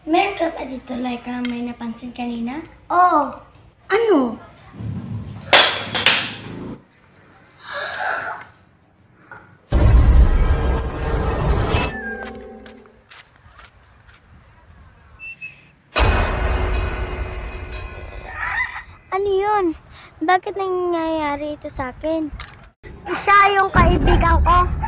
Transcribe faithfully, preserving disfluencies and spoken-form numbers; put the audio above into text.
Meron ka ba dito, like, uh, may napansin kanina? Oh, Ano? ano yun? Bakit nangyayari ito sa akin? Siya yung kaibigan ko.